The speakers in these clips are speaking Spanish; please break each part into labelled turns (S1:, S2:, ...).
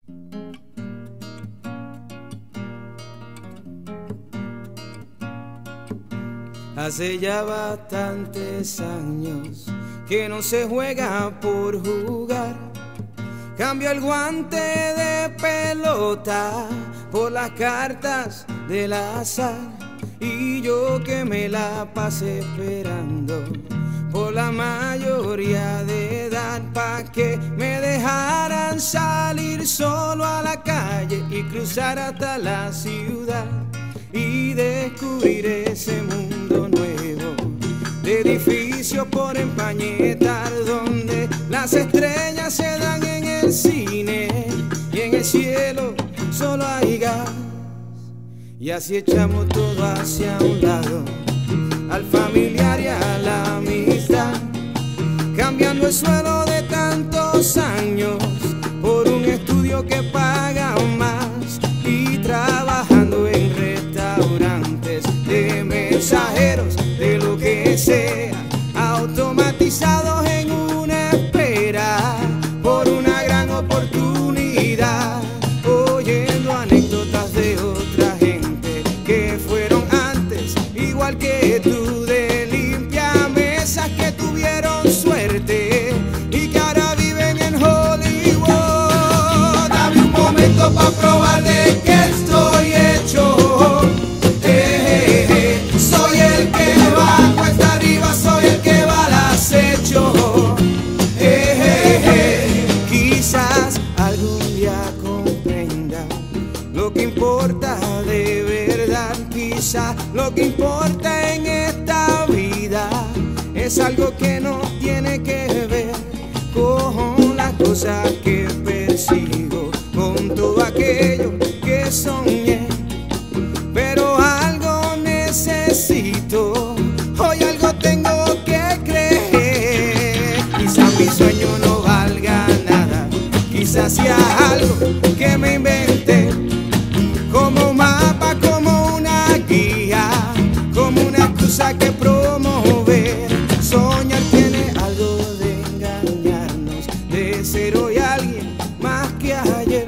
S1: Hace ya bastantes años que no se juega por jugar. Cambio el guante de pelota por las cartas del azar. Y yo que me la pasé esperando por la mayoría de edad, pa' que me dejaran salir solo a la calle y cruzar hasta la ciudad y descubrir ese mundo nuevo de edificios por empañetar, donde las estrellas se dan en el cine y en el cielo solo hay gas. Y así echamos todo hacia un lado, al familiar y a la amistad, cambiando el suelo de tantos años por un estudio que paga más, y trabajando en restaurantes de mensajeros, de lo que sea, automatizados en una espera por una gran oportunidad, oyendo anécdotas de otra gente que fueron antes igual que tú, de limpiamesas que tuvieron suerte y que ahora viven en Hollywood. Dame un momento pa' probar de qué estoy hecho. Soy el que va cuesta arriba, soy el que va al acecho. Quizás algún día comprenda lo que importa de verdad. Quizás lo que importa en esta vida es algo que no tiene que ver con las cosas que persigo, con todo aquello que soñé. Pero algo necesito, hoy algo tengo que creer. Quizás mi sueño no valga nada, quizás sea algo que me inventé, como un mapa, como una guía, como una excusa que promover. Soñar tiene algo de engañarnos, de ser hoy alguien más que ayer,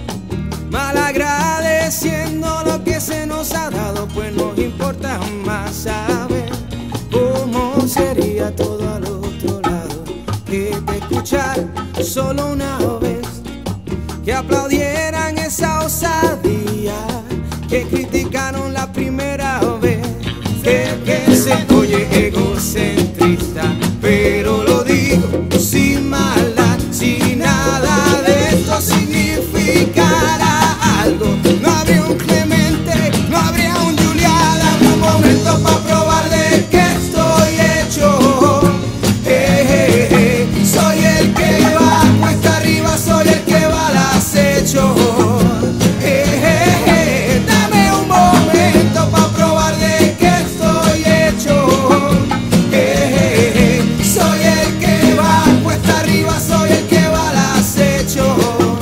S1: malagradeciendo lo que se nos ha dado, pues nos importa más saber cómo sería todo al otro lado, que te escuchar solo una vez, que aplaudieran esa osadía que criticaron la primera vez, que se oye egocentrista, pero lo digo sin maldad, si nada de esto significara algo, no habría un Clemente, no habría un Julián. Dame un momento pa' probar de qué estoy hecho. Soy el que va cuesta arriba, soy el que va al acecho. Dame un momento pa' probar de qué estoy hecho. Soy el que va cuesta arriba, soy el que va al acecho.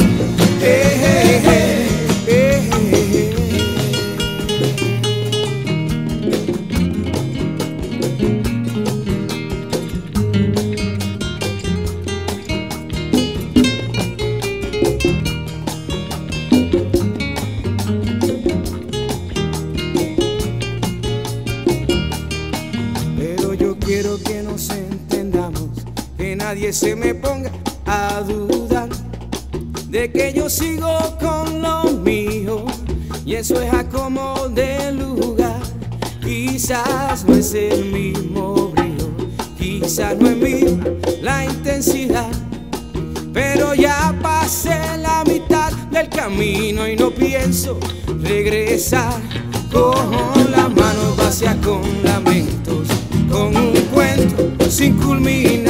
S1: Pero yo quiero que nos entendamos, que nadie se me ponga a dudar de que yo sigo con lo mío, y eso es a como de lugar. Quizás no es el mismo brillo, quizás no es misma la intensidad, pero ya pasé la mitad del camino y no pienso regresar, con las manos vacías, con lamentos, con un cuento sin culminar.